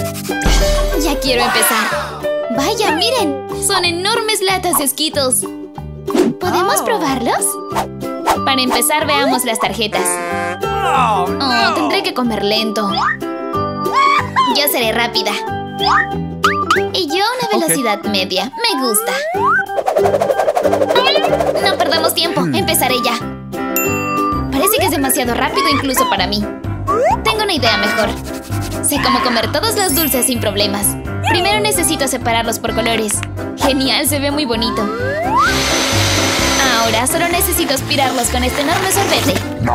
Ya quiero empezar. Vaya, miren. Son enormes latas de Skittles. ¿Podemos probarlos? Para empezar, veamos las tarjetas. Oh, tendré que comer lento. Yo seré rápida. Y yo una velocidad media. Me gusta. No perdamos tiempo. Empezaré ya. Parece que es demasiado rápido incluso para mí. Tengo una idea mejor. Sé cómo comer todos los dulces sin problemas. Primero necesito separarlos por colores. Genial, se ve muy bonito. Ahora solo necesito aspirarlos con este enorme sorbete.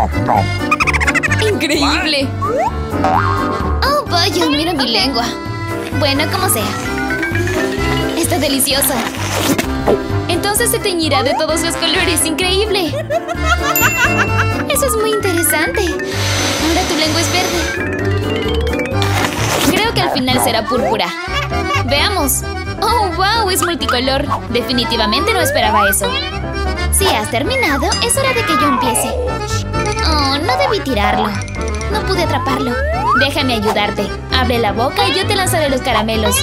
¡Increíble! ¡Oh, vaya! Mira mi lengua. Bueno, como sea. Está delicioso. Entonces se teñirá de todos los colores. ¡Increíble! Eso es muy interesante. Ahora tu lengua es verde. Creo que al final será púrpura. Veamos. ¡Oh, wow! Es multicolor. Definitivamente no esperaba eso. Si has terminado, es hora de que yo empiece. Oh, no debí tirarlo. No pude atraparlo. Déjame ayudarte. Abre la boca y yo te lanzaré los caramelos.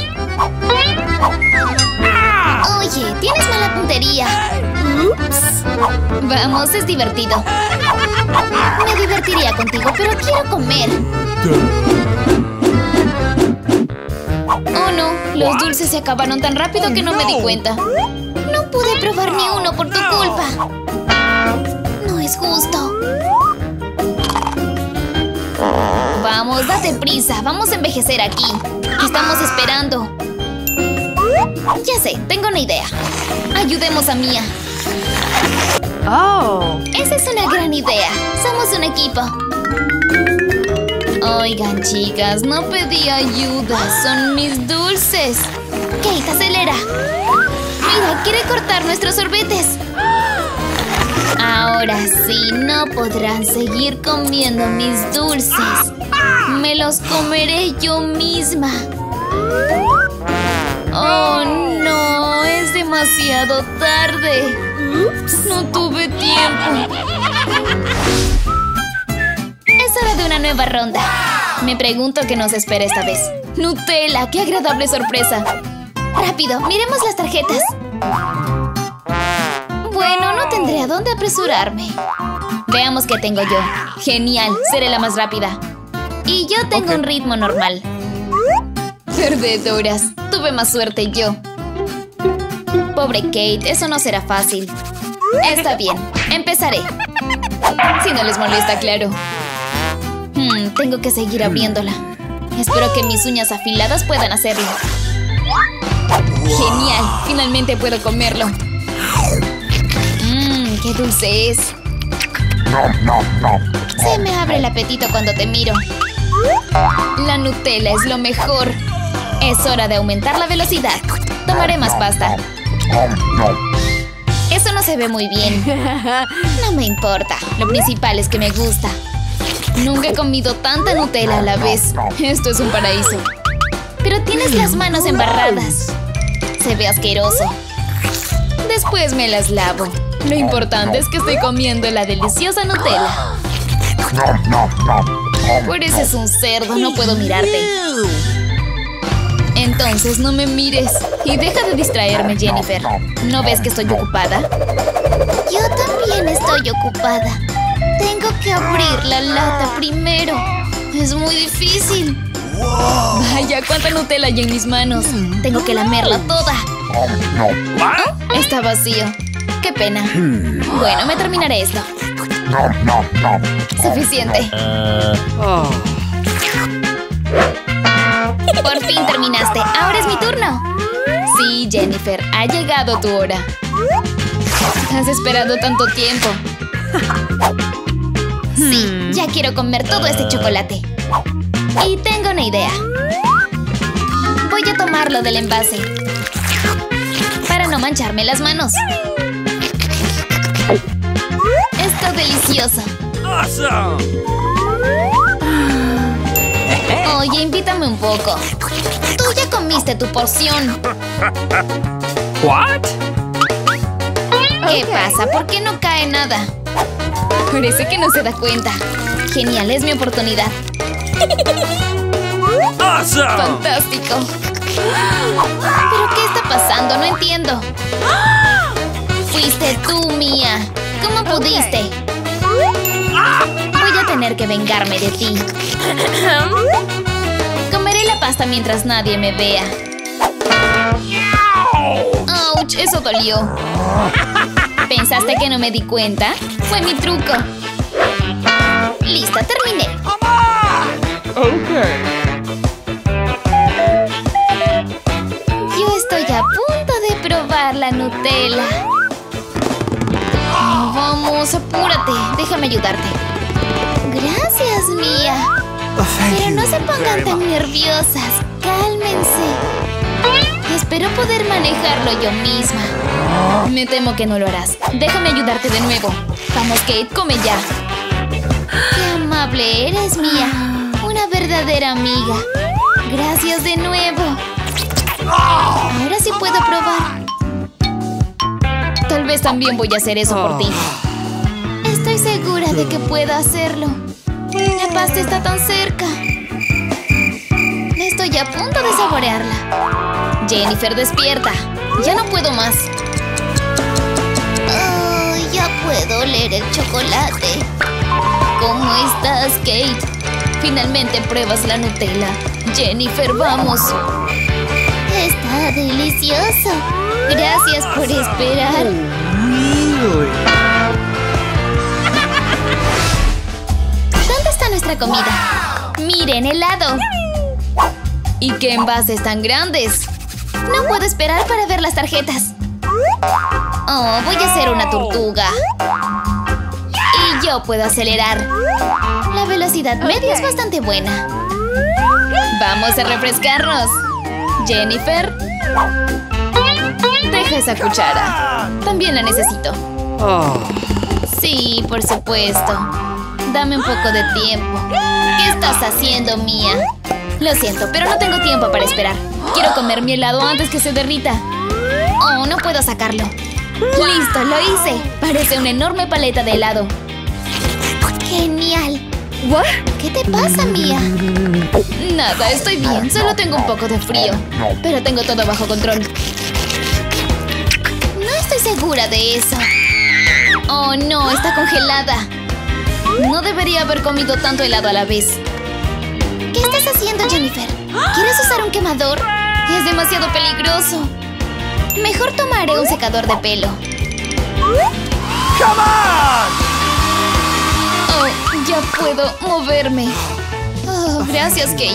Oye, tienes mala puntería. Ups. Vamos, es divertido. Me divertiría contigo, pero quiero comer. Oh no, los dulces se acabaron tan rápido que no me di cuenta. No pude probar ni uno por tu culpa. No es justo. Vamos, date prisa. Vamos a envejecer aquí. ¿Qué estamos esperando? Ya sé, tengo una idea. Ayudemos a Mia. Oh. Esa es una gran idea. Somos un equipo. Oigan, chicas, no pedí ayuda. Son mis dulces. Kate, acelera. Mira, quiere cortar nuestros sorbetes. Ahora sí, no podrán seguir comiendo mis dulces. Me los comeré yo misma. Oh, no, es demasiado tarde. No tuve tiempo. Es hora de una nueva ronda. Me pregunto qué nos espera esta vez. ¡Nutella! ¡Qué agradable sorpresa! ¡Rápido! ¡Miremos las tarjetas! Bueno, no tendré a dónde apresurarme. Veamos qué tengo yo. ¡Genial! Seré la más rápida. Y yo tengo un ritmo normal. Perdedoras. Tuve más suerte yo. Pobre Kate, eso no será fácil. Está bien, empezaré. Si no les molesta, claro. Tengo que seguir abriéndola. Espero que mis uñas afiladas puedan hacerlo. ¡Genial! Finalmente puedo comerlo. ¡Qué dulce es! Se me abre el apetito cuando te miro. La Nutella es lo mejor. Es hora de aumentar la velocidad. Tomaré más pasta. Eso no se ve muy bien. No me importa. Lo principal es que me gusta. Nunca he comido tanta Nutella a la vez. Esto es un paraíso. Pero tienes las manos embarradas. Se ve asqueroso. Después me las lavo. Lo importante es que estoy comiendo la deliciosa Nutella. Pareces un cerdo, no puedo mirarte. Entonces no me mires. Y deja de distraerme, Jennifer. ¿No ves que estoy ocupada? Yo también estoy ocupada. Tengo que abrir la lata primero. Es muy difícil. Vaya, cuánta Nutella hay en mis manos. Tengo que lamerla toda. ¿Oh? Está vacío. Qué pena. Bueno, me terminaré esto. Suficiente. Por fin terminaste. Ahora es mi turno. Sí, Jennifer, ha llegado tu hora. Has esperado tanto tiempo. Sí, ya quiero comer todo este chocolate. Y tengo una idea. Voy a tomarlo del envase para no mancharme las manos. Está delicioso. Oye, invítame un poco. Tú ya comiste tu porción. What? ¿Qué pasa? ¿Por qué no cae nada? Parece que no se da cuenta. Genial, es mi oportunidad. Awesome. ¡Fantástico! ¿Pero qué está pasando? No entiendo. Fuiste tú, Mia. ¿Cómo pudiste? Voy a tener que vengarme de ti. Comeré la pasta mientras nadie me vea. ¡Auch! Eso dolió. ¿Pensaste que no me di cuenta? Fue mi truco. Lista, terminé. Yo estoy a punto de probar la Nutella. Vamos, apúrate. Déjame ayudarte. Gracias, Mia. Pero no se pongan tan nerviosas. Cálmense. Espero poder manejarlo yo misma. Me temo que no lo harás. Déjame ayudarte de nuevo. Vamos, Kate, come ya. Qué amable eres, Mia. Una verdadera amiga. Gracias de nuevo. Ahora sí puedo probar. Tal vez también voy a hacer eso por ti. Estoy segura de que puedo hacerlo. La pasta está tan cerca. Estoy a punto de saborearla. Jennifer, despierta. Ya no puedo más. Oh, ya puedo oler el chocolate. ¿Cómo estás, Kate? Finalmente pruebas la Nutella. Jennifer, vamos. Está delicioso. Gracias por esperar. ¿Dónde está nuestra comida? ¡Miren, helado! ¿Y qué envases tan grandes? No puedo esperar para ver las tarjetas. Oh, voy a hacer una tortuga. Y yo puedo acelerar. La velocidad media es bastante buena. Vamos a refrescarnos. Jennifer, deja esa cuchara. También la necesito. Sí, por supuesto. Dame un poco de tiempo. ¿Qué estás haciendo, Mia? Lo siento, pero no tengo tiempo para esperar. Quiero comer mi helado antes que se derrita. Oh, no puedo sacarlo. ¡Listo, lo hice! Parece una enorme paleta de helado. ¡Genial! ¿Qué te pasa, Mia? Nada, estoy bien. Solo tengo un poco de frío. Pero tengo todo bajo control. No estoy segura de eso. Oh, no, está congelada. No debería haber comido tanto helado a la vez. ¿Qué estás haciendo, Jennifer? ¿Quieres usar un quemador? Es demasiado peligroso. Mejor tomaré un secador de pelo. Oh, ya puedo moverme. Oh, gracias, Kate.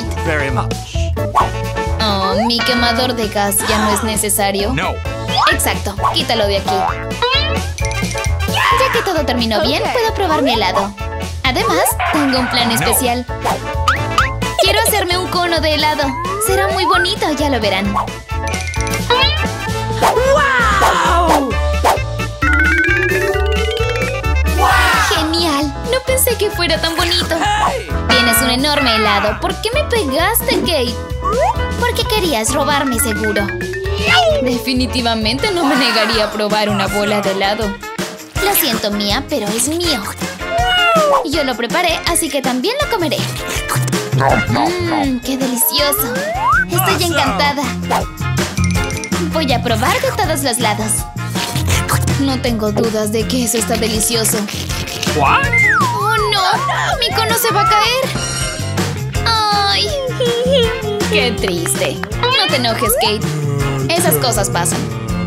Oh, mi quemador de gas ya no es necesario. No. Exacto, quítalo de aquí. Ya que todo terminó bien, puedo probar mi helado. Además, tengo un plan especial. Quiero hacerme un cono de helado. Será muy bonito, ya lo verán. ¡Wow! ¡Genial! No pensé que fuera tan bonito. Tienes un enorme helado. ¿Por qué me pegaste, Kate? Porque querías robarme, seguro. Definitivamente no me negaría a probar una bola de helado. Lo siento, Mia, pero es mío. Yo lo preparé, así que también lo comeré. ¡Qué delicioso! Estoy encantada. Voy a probar de todos los lados. No tengo dudas de que eso está delicioso. ¡Oh, no! ¡Mi cono se va a caer! ¡Ay! ¡Qué triste! No te enojes, Kate. Esas cosas pasan.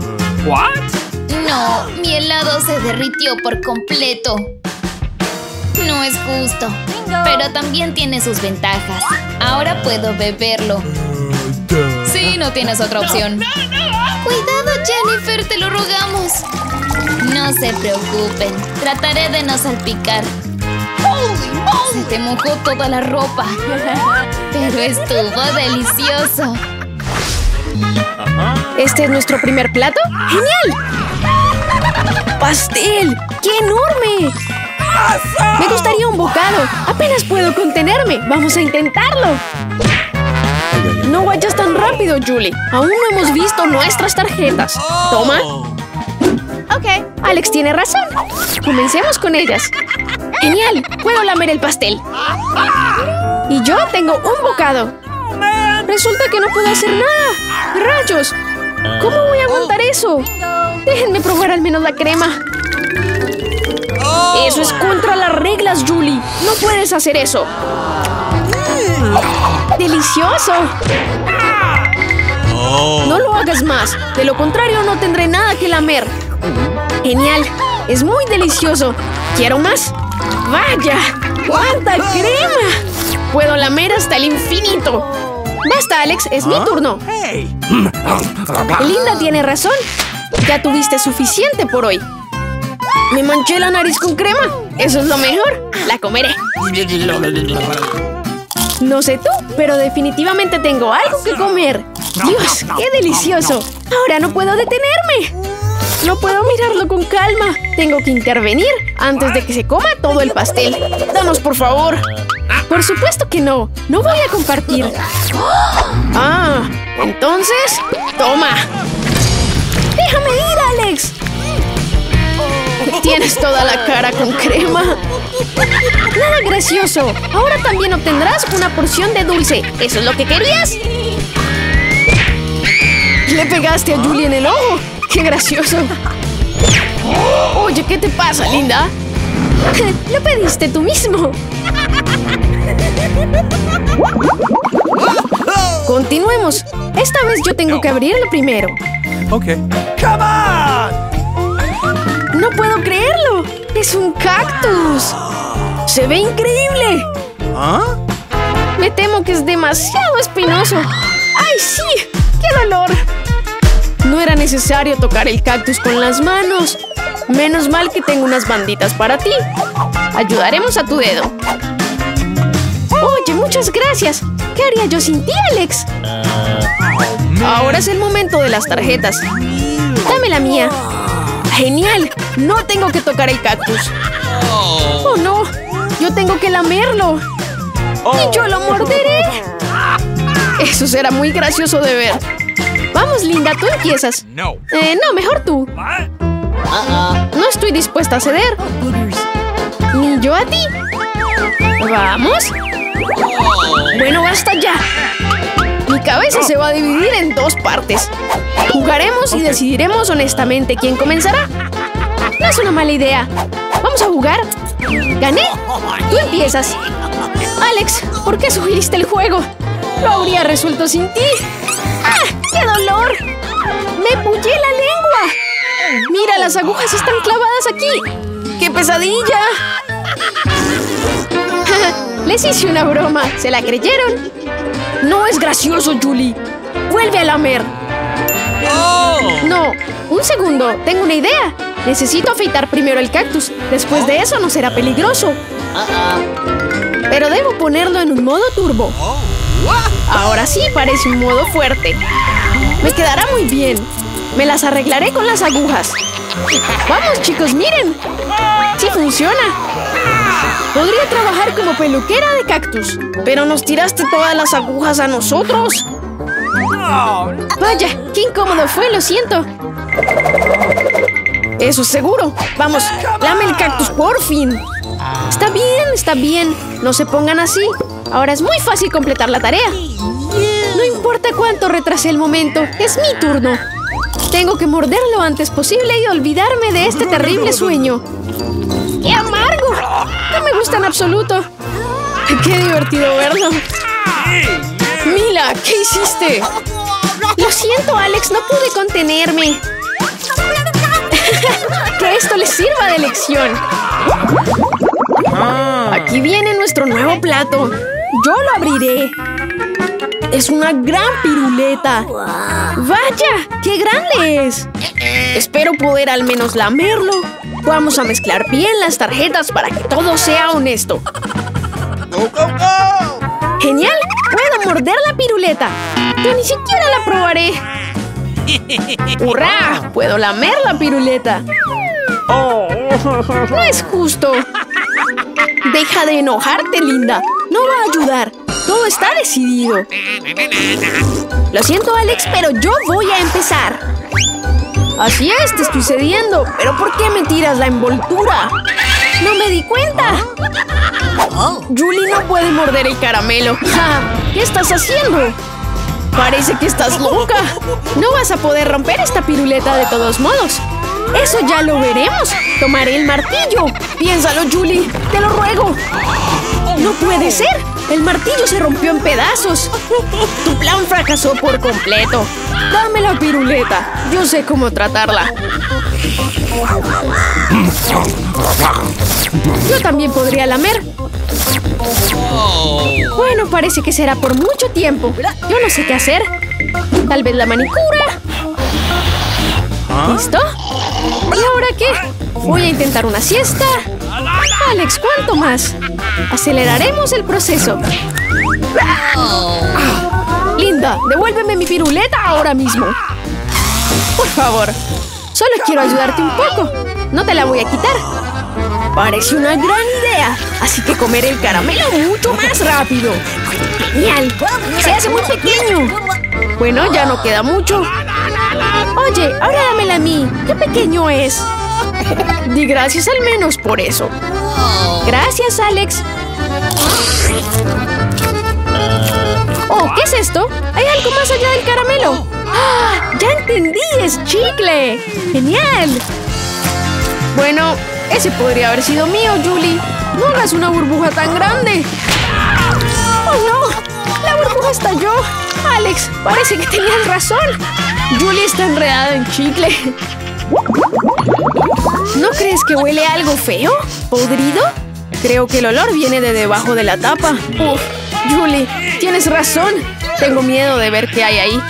No, mi helado se derritió por completo. No es justo. Pero también tiene sus ventajas. Ahora puedo beberlo. Sí, no tienes otra opción. ¡Cuidado, Jennifer! ¡Te lo rogamos! No se preocupen. Trataré de no salpicar. Se te mojó toda la ropa. Pero estuvo delicioso. ¿Este es nuestro primer plato? ¡Genial! ¡Pastel! ¡Qué enorme! Me gustaría un bocado. Apenas puedo contenerme. ¡Vamos a intentarlo! No vayas tan rápido, Julie. Aún no hemos visto nuestras tarjetas. Toma. Ok. Alex tiene razón. Comencemos con ellas. ¡Genial! Puedo lamer el pastel. Y yo tengo un bocado. Resulta que no puedo hacer nada. ¡Rayos! ¿Cómo voy a aguantar eso? Déjenme probar al menos la crema. Eso es contra las reglas, Julie. No puedes hacer eso. ¡Delicioso! No lo hagas más. De lo contrario, no tendré nada que lamer. Genial. Es muy delicioso. ¿Quiero más? ¡Vaya! ¡Cuánta crema! Puedo lamer hasta el infinito. Basta, Alex. Es mi turno. Linda tiene razón. Ya tuviste suficiente por hoy. Me manché la nariz con crema. Eso es lo mejor. La comeré. No sé tú, pero definitivamente tengo algo que comer. ¡Dios, qué delicioso! Ahora no puedo detenerme. No puedo mirarlo con calma. Tengo que intervenir antes de que se coma todo el pastel. ¡Danos, por favor! Por supuesto que no. No voy a compartir. Ah, entonces, toma. ¡Déjame ir, Alex! Tienes toda la cara con crema. Nada gracioso. Ahora también obtendrás una porción de dulce. ¿Eso es lo que querías? Le pegaste a Julie en el ojo. ¡Qué gracioso! Oye, ¿qué te pasa, linda? Lo pediste tú mismo. Continuemos. Esta vez yo tengo que abrirlo primero. Ok. Come on! ¡No puedo creerlo! ¡Es un cactus! ¡Se ve increíble! ¿Ah? Me temo que es demasiado espinoso. ¡Ay, sí! ¡Qué dolor! No era necesario tocar el cactus con las manos. Menos mal que tengo unas banditas para ti. Ayudaremos a tu dedo. Oye, muchas gracias. ¿Qué haría yo sin ti, Alex? Ahora es el momento de las tarjetas. Dame la mía. ¡Genial! No tengo que tocar el cactus. ¡Oh, no! Yo tengo que lamerlo. ¡Y yo lo morderé! Eso será muy gracioso de ver. Vamos, Linda, tú empiezas. No, mejor tú. No estoy dispuesta a ceder. Ni yo a ti. ¿Vamos? Bueno, basta ya. Mi cabeza se va a dividir en dos partes. Jugaremos y decidiremos honestamente quién comenzará. No es una mala idea. ¿Vamos a jugar? ¿Gané? Tú empiezas. Alex, ¿por qué sugeriste el juego? Lo habría resuelto sin ti. ¡Ah! ¡Qué dolor! ¡Me pullé la lengua! ¡Mira, las agujas están clavadas aquí! ¡Qué pesadilla! Les hice una broma. ¿Se la creyeron? No es gracioso, Julie. Vuelve a lamer. No, un segundo. Tengo una idea. Necesito afeitar primero el cactus. Después de eso no será peligroso. Pero debo ponerlo en un modo turbo. Ahora sí parece un modo fuerte. Me quedará muy bien. Me las arreglaré con las agujas. Vamos, chicos, miren. Sí funciona. Podría trabajar como peluquera de cactus. Pero nos tiraste todas las agujas a nosotros. Vaya, qué incómodo fue, lo siento. Eso es seguro. Vamos, lame el cactus por fin. Está bien, está bien. No se pongan así. Ahora es muy fácil completar la tarea. No importa cuánto retrasé el momento, es mi turno. Tengo que morder lo antes posible y olvidarme de este terrible sueño. ¡Qué amargo! No me gusta en absoluto. ¡Qué divertido verlo! Mila, ¿qué hiciste? Lo siento, Alex, no pude contenerme. Que esto les sirva de lección. Aquí viene nuestro nuevo plato. Yo lo abriré. Es una gran piruleta. ¡Vaya! ¡Qué grande es! Espero poder al menos lamerlo. Vamos a mezclar bien las tarjetas para que todo sea honesto. ¡Genial! ¡Puedo morder la piruleta! Yo ni siquiera la probaré. ¡Hurra! ¡Puedo lamer la piruleta! No es justo. Deja de enojarte, Linda. No va a ayudar. Todo está decidido. Lo siento, Alex, pero yo voy a empezar. Así es, te estoy cediendo. ¿Pero por qué me tiras la envoltura? ¡No me di cuenta! Julie no puede morder el caramelo. ¿Qué estás haciendo? Parece que estás loca. No vas a poder romper esta piruleta de todos modos. Eso ya lo veremos. Tomaré el martillo. Piénsalo, Julie. Te lo ruego. ¡No puede ser! El martillo se rompió en pedazos. Tu plan fracasó por completo. Dame la piruleta. Yo sé cómo tratarla. Yo también podría lamer. Bueno, parece que será por mucho tiempo. Yo no sé qué hacer. Tal vez la manicura. ¿Listo? ¿Y ahora qué? Voy a intentar una siesta. Alex, ¿cuánto más? Aceleraremos el proceso. Linda, devuélveme mi piruleta ahora mismo. Por favor. Solo quiero ayudarte un poco. No te la voy a quitar. Parece una gran idea. Así que comeré el caramelo mucho más rápido. ¡Genial! Se hace muy pequeño. Bueno, ya no queda mucho. Oye, ahora dámela a mí. ¿Qué pequeño es? Di gracias al menos por eso. Gracias, Alex. Oh, ¿qué es esto? ¿Hay algo más allá del caramelo? ¡Ah! ¡Ya entendí! ¡Es chicle! ¡Genial! Bueno, ese podría haber sido mío, Julie. No hagas una burbuja tan grande. ¡Oh, no! ¡La burbuja estalló! Alex, parece que tenías razón. Julie está enredada en chicle. ¿No crees que huele a algo feo? ¿Podrido? Creo que el olor viene de debajo de la tapa. Uf, Julie, tienes razón. Tengo miedo de ver qué hay ahí.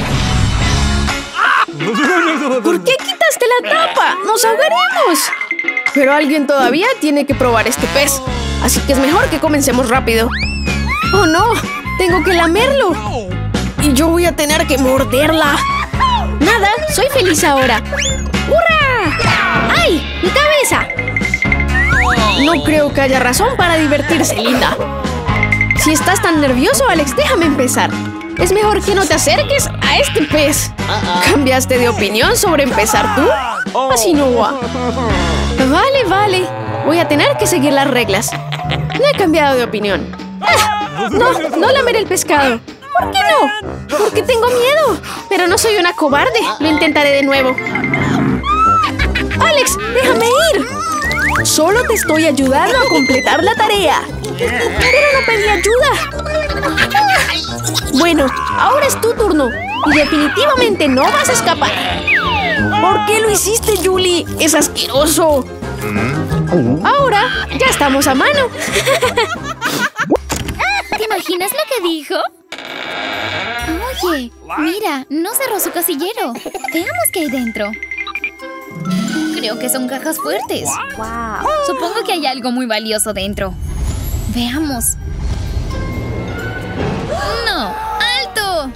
¿Por qué quitaste la tapa? ¡Nos ahogaremos! Pero alguien todavía tiene que probar este pez. Así que es mejor que comencemos rápido. ¡Oh, no! ¡Tengo que lamerlo! Y yo voy a tener que morderla. Nada, soy feliz ahora. ¡Hurra! ¡Ay! ¡Mi cabeza! No creo que haya razón para divertirse, Linda. Si estás tan nervioso, Alex, déjame empezar. Es mejor que no te acerques a este pez. ¿Cambiaste de opinión sobre empezar tú? Así no va. Vale. Voy a tener que seguir las reglas. No he cambiado de opinión. No lameré el pescado. ¿Por qué no? Porque tengo miedo. Pero no soy una cobarde. Lo intentaré de nuevo. Alex, déjame ir. Solo te estoy ayudando a completar la tarea. Pero no pedí ayuda. Bueno, ahora es tu turno. Y definitivamente no vas a escapar. ¿Por qué lo hiciste, Julie? Es asqueroso. Ahora ya estamos a mano. ¿Te imaginas lo que dijo? Oye, mira, no cerró su casillero. Veamos qué hay dentro. Creo que son cajas fuertes. Supongo que hay algo muy valioso dentro. Veamos. ¡No! ¡Alto!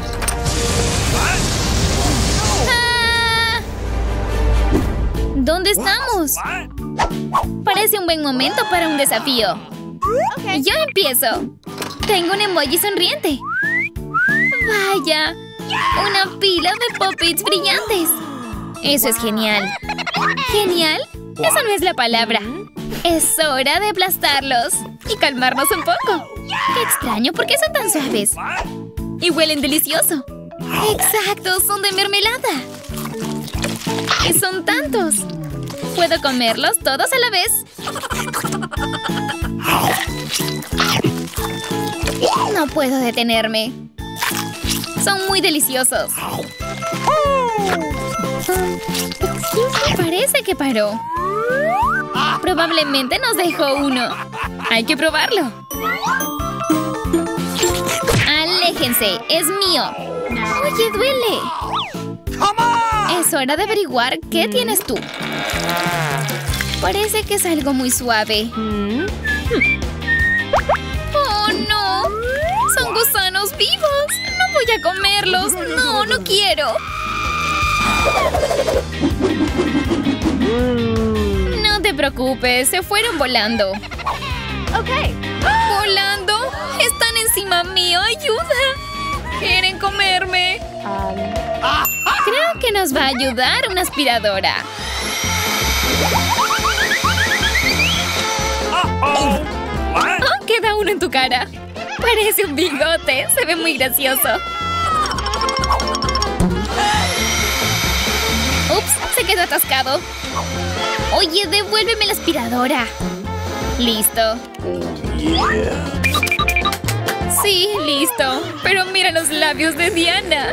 ¡Ah! ¿Dónde estamos? Parece un buen momento para un desafío. Yo empiezo. Tengo un emoji sonriente. ¡Vaya! ¡Una pila de Pop-Its brillantes! Eso es genial. ¿Genial? Esa no es la palabra. Es hora de aplastarlos y calmarnos un poco. ¡Qué extraño! ¿Por qué son tan suaves? Y huelen delicioso. ¡Exacto! ¡Son de mermelada! ¡Y son tantos! ¿Puedo comerlos todos a la vez? No puedo detenerme. Son muy deliciosos. Parece que paró. Probablemente nos dejó uno. Hay que probarlo. Aléjense, es mío. Oye, duele. Es hora de averiguar qué tienes tú. Parece que es algo muy suave. ¡Oh, no! ¡Son gusanos vivos! ¡No voy a comerlos! ¡No, no quiero! No te preocupes, se fueron volando. ¿Volando? ¡Están encima mío! ¡Ayuda! ¡Quieren comerme! Creo que nos va a ayudar una aspiradora. Oh, queda uno en tu cara. Parece un bigote. Se ve muy gracioso. Ups, se quedó atascado. Oye, devuélveme la aspiradora. Listo. Sí, listo. Pero mira los labios de Diana.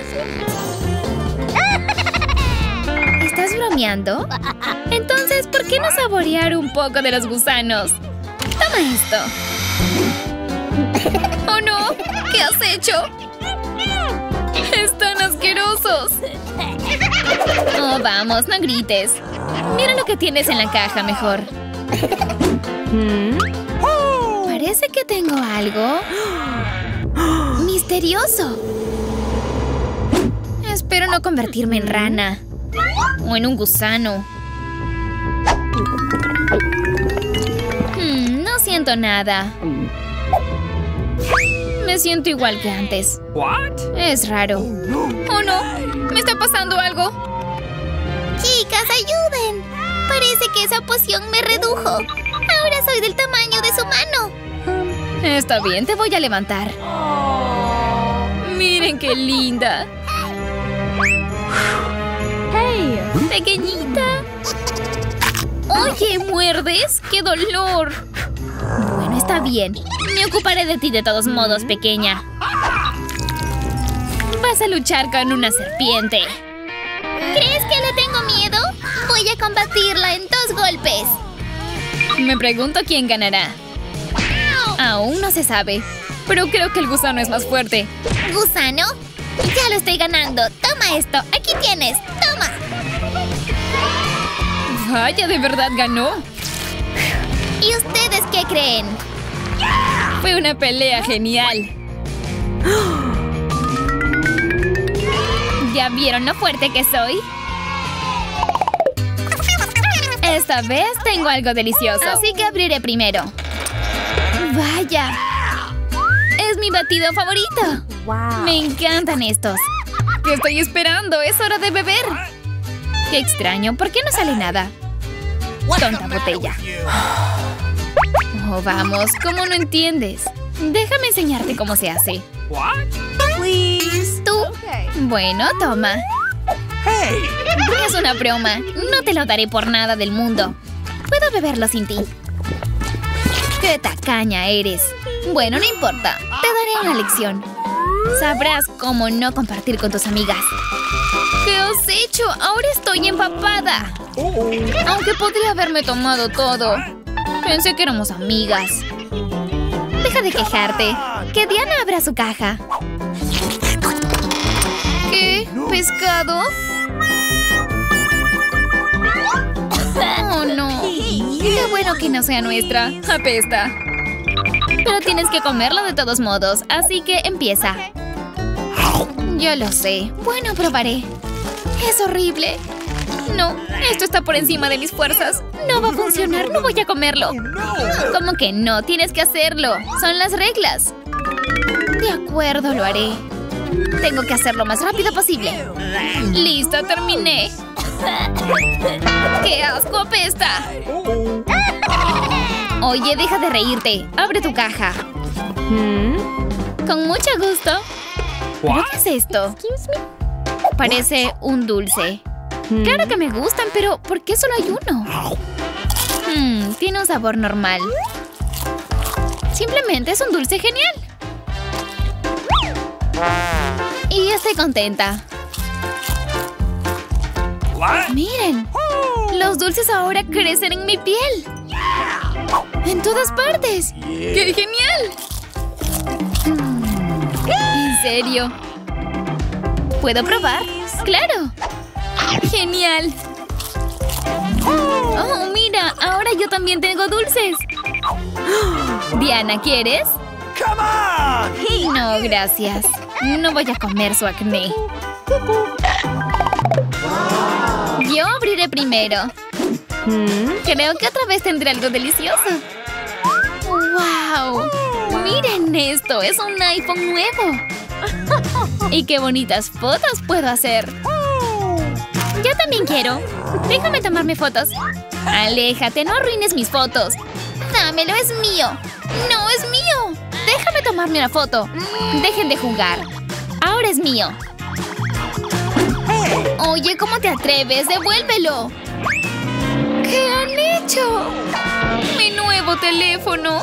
¿Estás bromeando? Entonces, ¿por qué no saborear un poco de los gusanos? Toma esto. ¡Oh, no! ¿Qué has hecho? ¡Están asquerosos! Oh, vamos, no grites. Mira lo que tienes en la caja, mejor. Parece que tengo algo misterioso. Espero no convertirme en rana o en un gusano. No siento nada. Me siento igual que antes. Es raro. ¡Oh, no! ¡Me está pasando algo! ¡Chicas, ayuden! Parece que esa poción me redujo. Ahora soy del tamaño de su mano. Está bien, te voy a levantar. ¡Miren qué linda! ¡Hey! ¡Pequeñita! ¡Oye, muerdes! ¡Qué dolor! Bueno, está bien. Me ocuparé de ti de todos modos, pequeña. Vas a luchar con una serpiente. ¿Crees que le tengo miedo? Voy a combatirla en 2 golpes. Me pregunto quién ganará. Aún no se sabe, pero creo que el gusano es más fuerte. ¿Gusano? Ya lo estoy ganando. Toma esto. Aquí tienes. Toma. Vaya, ¿de verdad ganó? ¿Y ustedes qué creen? Fue una pelea genial. ¿Ya vieron lo fuerte que soy? Esta vez tengo algo delicioso, así que abriré primero. ¡Vaya! ¡Es mi batido favorito! Me encantan estos. ¿Qué estoy esperando? ¡Es hora de beber! ¡Qué extraño! ¿Por qué no sale nada? Tonta botella. Oh, vamos. ¿Cómo no entiendes? Déjame enseñarte cómo se hace. ¿Tú? Bueno, toma. Es una broma. No te lo daré por nada del mundo. Puedo beberlo sin ti. ¡Qué tacaña eres! Bueno, no importa. Te daré una lección. Sabrás cómo no compartir con tus amigas. ¿Qué has hecho? Ahora estoy empapada. Aunque podría haberme tomado todo. Pensé que éramos amigas. Deja de quejarte. Que Diana abra su caja. ¿Qué? ¿Pescado? Oh, no. Qué bueno que no sea nuestra. Apesta. Pero tienes que comerlo de todos modos, así que empieza. Yo lo sé. Bueno, probaré. Es horrible. No, esto está por encima de mis fuerzas. No va a funcionar, no voy a comerlo. ¿Cómo que no? Tienes que hacerlo. Son las reglas. De acuerdo, lo haré. Tengo que hacerlo lo más rápido posible. Listo, terminé. ¡Qué asco, apesta! Oye, deja de reírte. Abre tu caja. Con mucho gusto. ¿Pero qué es esto? Parece un dulce. Claro que me gustan, pero ¿por qué solo hay uno? Tiene un sabor normal. Simplemente es un dulce genial. Y estoy contenta. ¡Miren! Los dulces ahora crecen en mi piel. ¡En todas partes! ¡Qué genial! ¿En serio? ¿Puedo probar? ¡Claro! ¡Genial! ¡Oh, mira! Ahora yo también tengo dulces. Diana, ¿quieres? No, gracias. No voy a comer su acné. Yo abriré primero. Creo que otra vez tendré algo delicioso. ¡Wow! ¡Miren esto! ¡Es un iPhone nuevo! ¡Y qué bonitas fotos puedo hacer! Yo también quiero. Déjame tomarme fotos. Aléjate, no arruines mis fotos. Dámelo, es mío. ¡No, es mío! Déjame tomarme una foto. Dejen de jugar. Ahora es mío. Oye, ¿cómo te atreves? ¡Devuélvelo! ¿Qué han hecho? ¡Mi nuevo teléfono!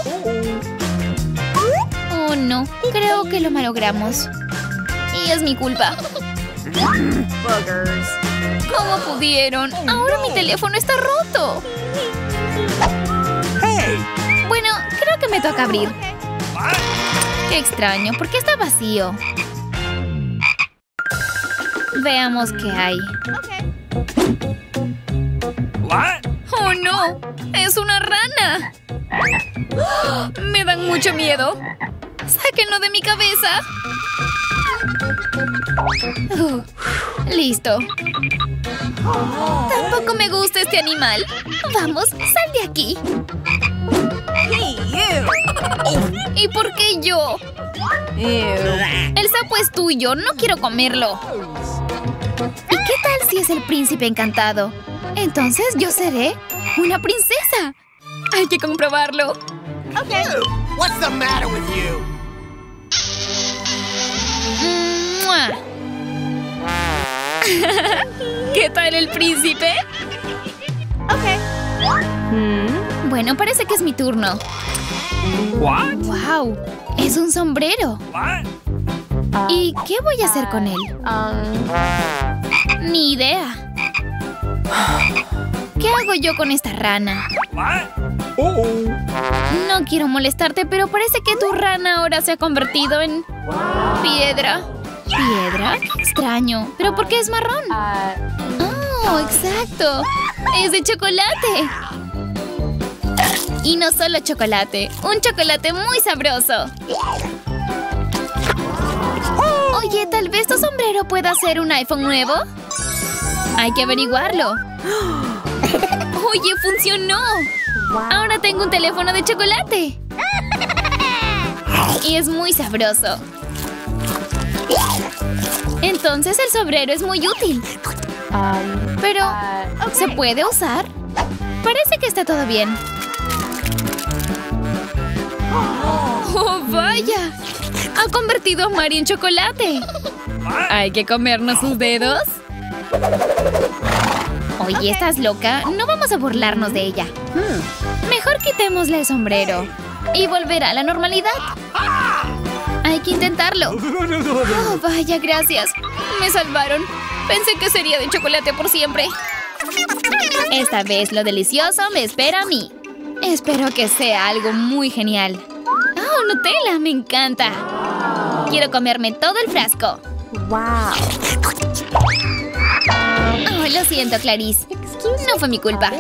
Oh, no. Creo que lo malogramos. Y es mi culpa. ¿Cómo pudieron? Ahora mi teléfono está roto. Bueno, creo que me toca abrir. Qué extraño. ¿Por qué está vacío? Veamos qué hay. ¡Oh, no! ¡Es una rana! Me dan mucho miedo. ¡Sáquenlo de mi cabeza! Listo. Tampoco me gusta este animal. Vamos, sal de aquí. ¿Y por qué yo? El sapo es tuyo. No quiero comerlo. ¿Y qué tal si es el príncipe encantado? Entonces yo seré una princesa. Hay que comprobarlo. What's the matter with you? ¡Mua! ¿Qué tal el príncipe? Bueno, parece que es mi turno. ¡Wow! Es un sombrero. ¿Y qué voy a hacer con él? Ni idea. ¿Qué hago yo con esta rana? No quiero molestarte, pero parece que tu rana ahora se ha convertido en piedra. ¿Piedra? Qué extraño. ¿Pero por qué es marrón? ¡Oh, exacto! ¡Es de chocolate! Y no solo chocolate. ¡Un chocolate muy sabroso! Oye, ¿tal vez tu sombrero pueda ser un iPhone nuevo? Hay que averiguarlo. ¡Oye, funcionó! Ahora tengo un teléfono de chocolate. Y es muy sabroso. Entonces el sombrero es muy útil. Pero, ¿se puede usar? Parece que está todo bien. ¡Oh, vaya! Ha convertido a Mari en chocolate. ¿Hay que comernos sus dedos? Oye, ¿estás loca? No vamos a burlarnos de ella. Mejor quitémosle el sombrero. Y volverá a la normalidad. Hay que intentarlo. Oh, vaya, gracias. Me salvaron. Pensé que sería de chocolate por siempre. Esta vez lo delicioso me espera a mí. Espero que sea algo muy genial. ¡Oh, Nutella! ¡Me encanta! Quiero comerme todo el frasco. ¡Wow! Oh, lo siento, Clarice. No fue mi culpa.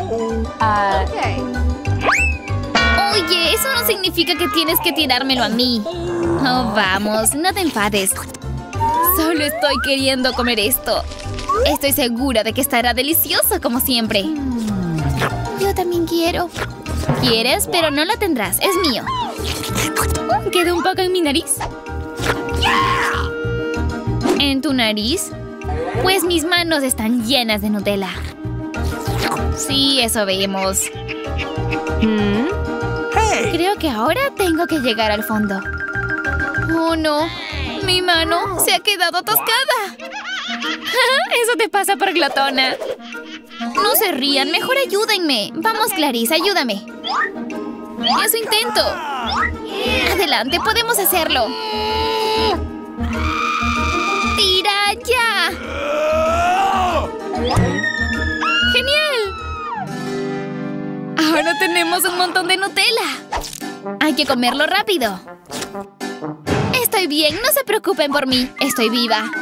Oye, eso no significa que tienes que tirármelo a mí. Oh, vamos, no te enfades. Solo estoy queriendo comer esto. Estoy segura de que estará delicioso como siempre. Yo también quiero. ¿Quieres? Pero no lo tendrás. Es mío. Quedó un poco en mi nariz. ¿En tu nariz? Pues mis manos están llenas de Nutella. Sí, eso vemos. Creo que ahora tengo que llegar al fondo. ¡Oh, no! Mi mano se ha quedado atascada. Eso te pasa por glotona. No se rían, mejor ayúdenme. Vamos, Clarice, ayúdame. Eso intento. Adelante, podemos hacerlo. ¡Tira ya! ¡Genial! Ahora tenemos un montón de Nutella. Hay que comerlo rápido. Estoy bien, no se preocupen por mí. Estoy viva.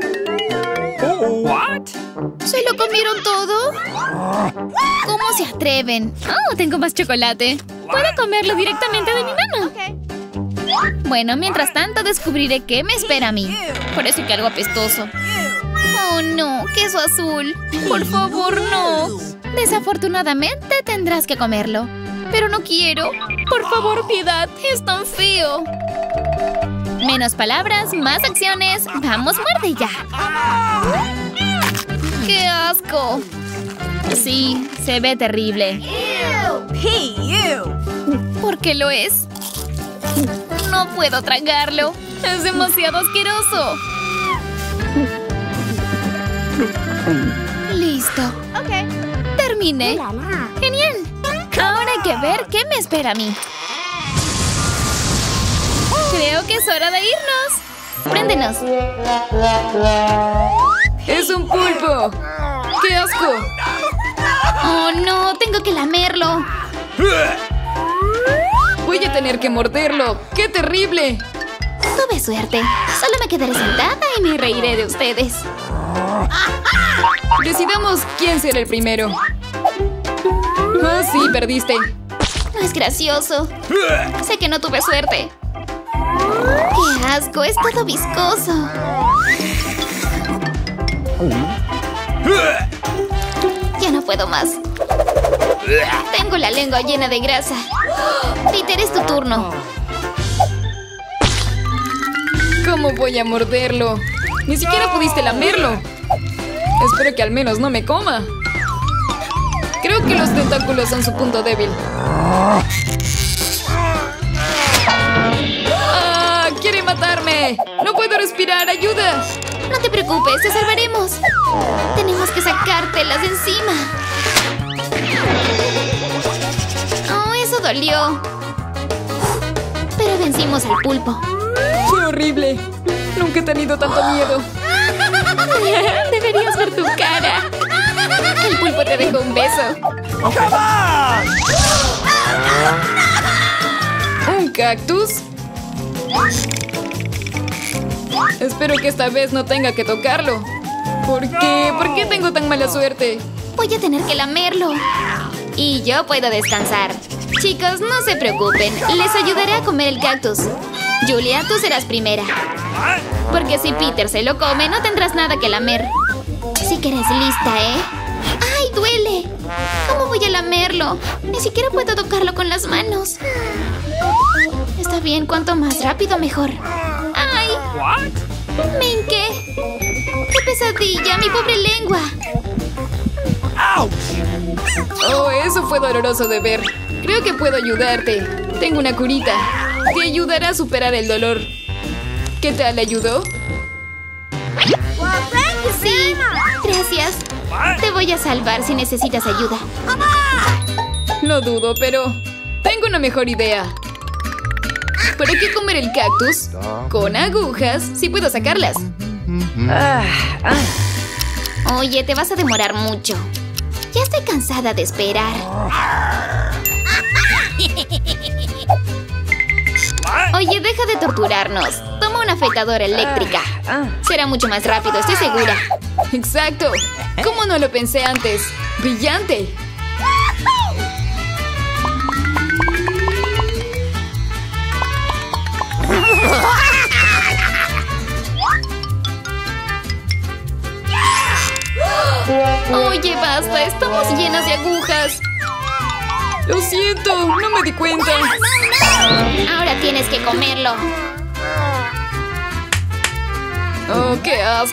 ¿Se lo comieron todo? ¿Cómo se atreven? Oh, tengo más chocolate. Puedo comerlo directamente de mi mano. Bueno, mientras tanto descubriré qué me espera a mí. Parece que algo apestoso. Oh, no, queso azul. Por favor, no. Desafortunadamente tendrás que comerlo. Pero no quiero. Por favor, piedad. Es tan feo. Menos palabras, más acciones. Vamos, muerde ya. ¡Qué asco! Sí, se ve terrible. ¿Por qué lo es? No puedo tragarlo. Es demasiado asqueroso. Listo. Terminé. Genial. Ahora hay que ver qué me espera a mí. Creo que es hora de irnos. Préndenos. ¡Es un pulpo! ¡Qué asco! Oh, no. Tengo que lamerlo. Voy a tener que morderlo. ¡Qué terrible! Tuve suerte. Solo me quedaré sentada y me reiré de ustedes. Decidamos quién será el primero. Ah, sí, perdiste. No es gracioso. Sé que no tuve suerte. ¡Qué asco! Es todo viscoso. Ya no puedo más. Tengo la lengua llena de grasa. Peter, es tu turno. ¿Cómo voy a morderlo? Ni siquiera pudiste lamerlo. Espero que al menos no me coma. Creo que los tentáculos son su punto débil. ¡Ah! ¡Quiere matarme! ¡No puedo respirar! ¡Ayuda! No te preocupes, te salvaremos. Tenemos que sacártelas de encima. Oh, eso dolió. Pero vencimos al pulpo. ¡Fue horrible! Nunca he tenido tanto miedo. Deberías ver tu cara. El pulpo te dejó un beso. ¿Un cactus? Espero que esta vez no tenga que tocarlo. ¿Por qué? ¿Por qué tengo tan mala suerte? Voy a tener que lamerlo. Y yo puedo descansar. Chicos, no se preocupen. Les ayudaré a comer el cactus. Julia, tú serás primera. Porque si Peter se lo come, no tendrás nada que lamer. Sí que eres lista, ¿eh? ¡Ay, duele! ¿Cómo voy a lamerlo? Ni siquiera puedo tocarlo con las manos. Está bien, cuanto más rápido, mejor. ¡Ay! ¡Me hinqué! ¡Qué pesadilla! ¡Mi pobre lengua! Oh, eso fue doloroso de ver. Creo que puedo ayudarte. Tengo una curita. Te ayudará a superar el dolor. ¿Qué tal? ¿Ayudó? Sí, gracias. Te voy a salvar si necesitas ayuda. Lo dudo, pero tengo una mejor idea. ¿Para qué comer el cactus? Con agujas, sí puedo sacarlas. Oye, te vas a demorar mucho. Ya estoy cansada de esperar. Oye, deja de torturarnos. Toma una afeitadora eléctrica. Será mucho más rápido, estoy segura. Exacto. ¿Cómo no lo pensé antes? ¡Brillante! Oye, basta, estamos llenas de agujas. Lo siento, no me di cuenta. Ahora tienes que comerlo. Oh, qué asco.